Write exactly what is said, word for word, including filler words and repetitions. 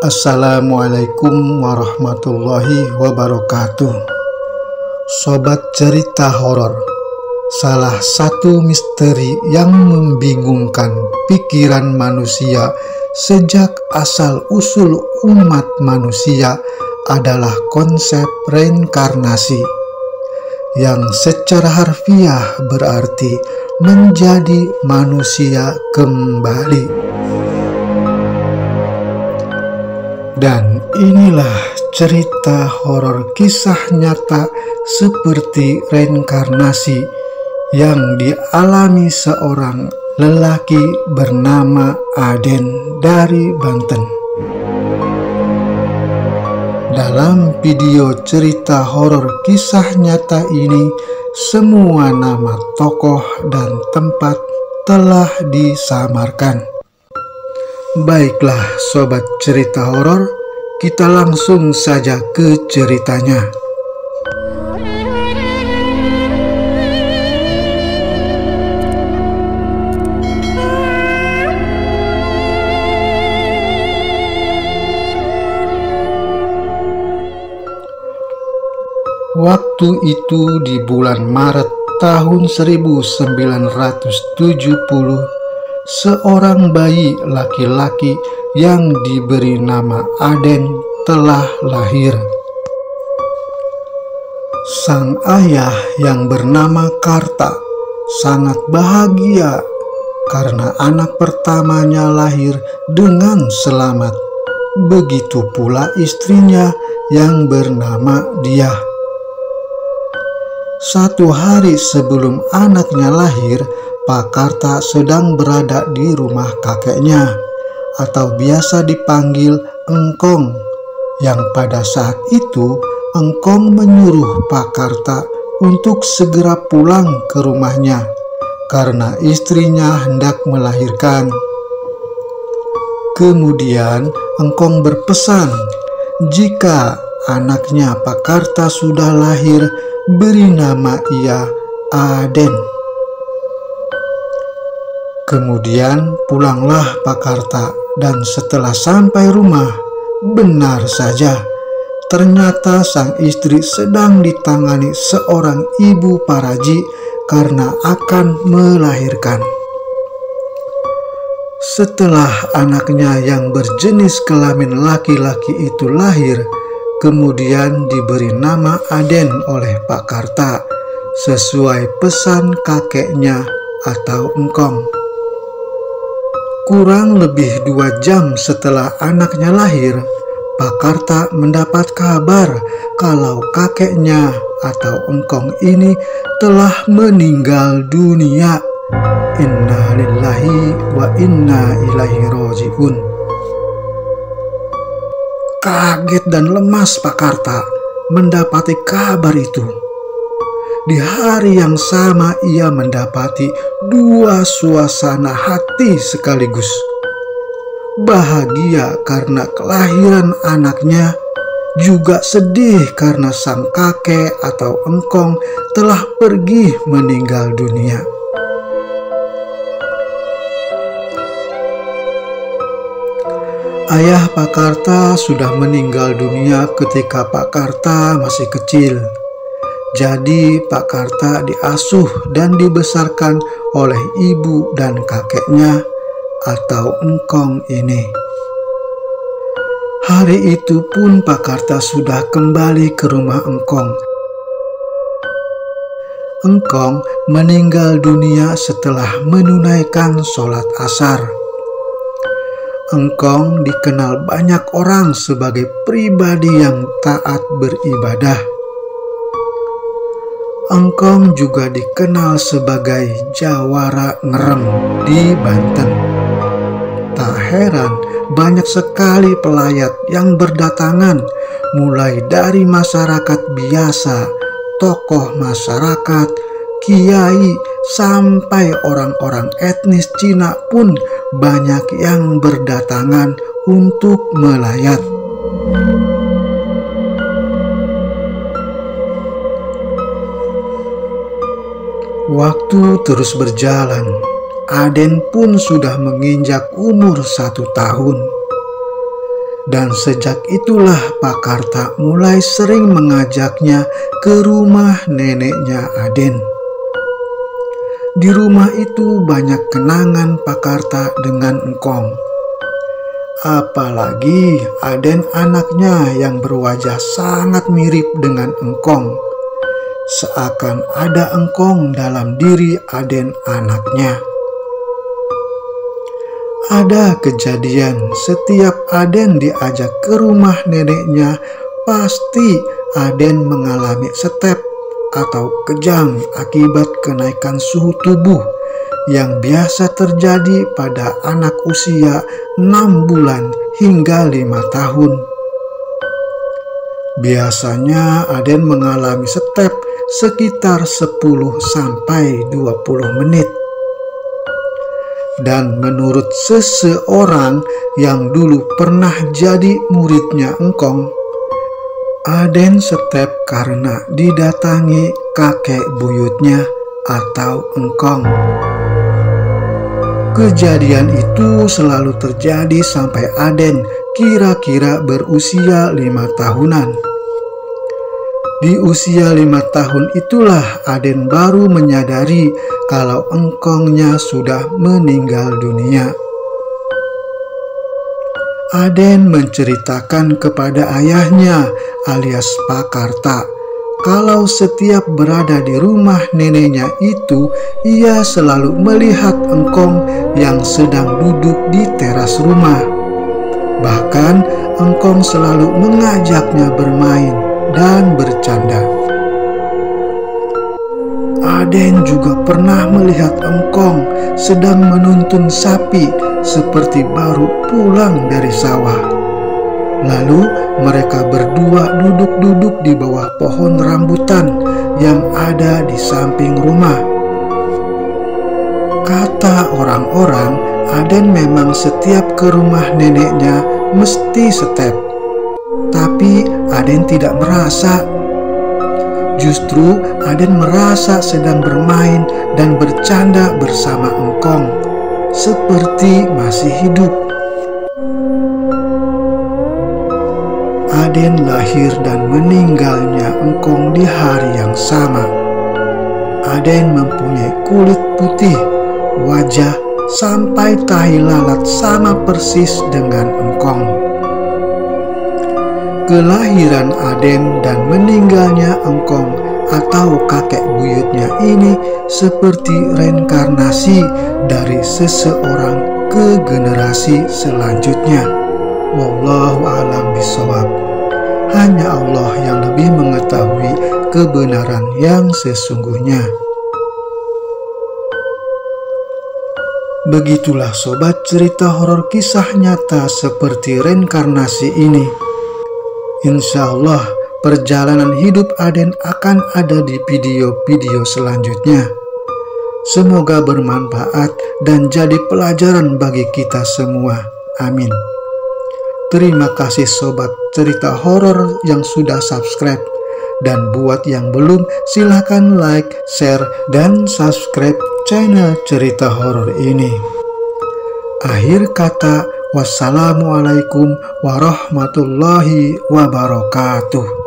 Assalamualaikum warahmatullahi wabarakatuh. Sobat cerita horor, salah satu misteri yang membingungkan pikiran manusia sejak asal-usul umat manusia adalah konsep reinkarnasi, yang secara harfiah berarti menjadi manusia kembali. Dan inilah cerita horor kisah nyata seperti reinkarnasi yang dialami seorang lelaki bernama Aden dari Banten. Dalam video cerita horor kisah nyata ini, semua nama tokoh dan tempat telah disamarkan. Baiklah sobat cerita horor, kita langsung saja ke ceritanya. Waktu itu di bulan Maret tahun seribu sembilan ratus tujuh puluh, seorang bayi laki-laki yang diberi nama Aden telah lahir. Sang ayah yang bernama Karta sangat bahagia karena anak pertamanya lahir dengan selamat. Begitu pula istrinya yang bernama Diah. Satu hari sebelum anaknya lahir, Pak Karta sedang berada di rumah kakeknya, atau biasa dipanggil Engkong, yang pada saat itu Engkong menyuruh Pak Karta untuk segera pulang ke rumahnya karena istrinya hendak melahirkan. Kemudian Engkong berpesan jika anaknya Pak Karta sudah lahir, beri nama ia Aden. Kemudian pulanglah Pak Karta, dan setelah sampai rumah, benar saja, ternyata sang istri sedang ditangani seorang ibu paraji karena akan melahirkan. Setelah anaknya yang berjenis kelamin laki-laki itu lahir, kemudian diberi nama Aden oleh Pak Karta sesuai pesan kakeknya atau Engkong. Kurang lebih dua jam setelah anaknya lahir, Pak Karta mendapat kabar kalau kakeknya atau Engkong ini telah meninggal dunia. Inna lillahi wa inna ilaihi raji'un. Kaget dan lemas Pak Karta mendapati kabar itu. Di hari yang sama ia mendapati dua suasana hati sekaligus. Bahagia karena kelahiran anaknya, juga sedih karena sang kakek atau Engkong telah pergi meninggal dunia. Ayah Pak Karta sudah meninggal dunia ketika Pak Karta masih kecil. Jadi Pak Karta diasuh dan dibesarkan oleh ibu dan kakeknya atau Engkong ini. Hari itu pun Pak Karta sudah kembali ke rumah Engkong. Engkong meninggal dunia setelah menunaikan sholat asar. Engkong dikenal banyak orang sebagai pribadi yang taat beribadah. Engkong juga dikenal sebagai jawara ngerem di Banten. Tak heran banyak sekali pelayat yang berdatangan, mulai dari masyarakat biasa, tokoh masyarakat, kiai, sampai orang-orang etnis Cina pun banyak yang berdatangan untuk melayat. Waktu terus berjalan. Aden pun sudah menginjak umur satu tahun. Dan sejak itulah Pak Karta mulai sering mengajaknya ke rumah neneknya Aden. Di rumah itu banyak kenangan Pak Karta dengan engkong. Apalagi Aden anaknya yang berwajah sangat mirip dengan engkong. Seakan ada engkong dalam diri Aden anaknya. Ada kejadian setiap Aden diajak ke rumah neneknya, pasti Aden mengalami step atau kejang akibat kenaikan suhu tubuh yang biasa terjadi pada anak usia enam bulan hingga lima tahun. Biasanya Aden mengalami step sekitar sepuluh sampai dua puluh menit. Dan menurut seseorang yang dulu pernah jadi muridnya engkong, Aden step karena didatangi kakek buyutnya atau engkong. Kejadian itu selalu terjadi sampai Aden kira-kira berusia lima tahunan. Di usia lima tahun itulah Aden baru menyadari kalau engkongnya sudah meninggal dunia. Aden menceritakan kepada ayahnya alias Pak Karta kalau setiap berada di rumah neneknya itu, ia selalu melihat engkong yang sedang duduk di teras rumah. Bahkan engkong selalu mengajaknya bermain dan bercanda. Aden juga pernah melihat engkong sedang menuntun sapi seperti baru pulang dari sawah. Lalu mereka berdua duduk-duduk di bawah pohon rambutan yang ada di samping rumah. Kata orang-orang, Aden memang setiap ke rumah neneknya mesti step. Tapi Aden tidak merasa. Justru Aden merasa sedang bermain dan bercanda bersama engkong, seperti masih hidup. Aden lahir dan meninggalnya engkong di hari yang sama. Aden mempunyai kulit putih, wajah sampai tahi lalat sama persis dengan engkong. Kelahiran Aden dan meninggalnya engkong atau kakek buyutnya ini seperti reinkarnasi dari seseorang ke generasi selanjutnya. Wallahu a'lam bishawab. Hanya Allah yang lebih mengetahui kebenaran yang sesungguhnya. Begitulah sobat cerita horor kisah nyata seperti reinkarnasi ini. Insya Allah perjalanan hidup Aden akan ada di video-video selanjutnya. Semoga bermanfaat dan jadi pelajaran bagi kita semua. Amin. Terima kasih sobat cerita horor yang sudah subscribe. Dan buat yang belum, silahkan like, share, dan subscribe channel cerita horor ini. Akhir kata, wassalamualaikum warahmatullahi wabarakatuh.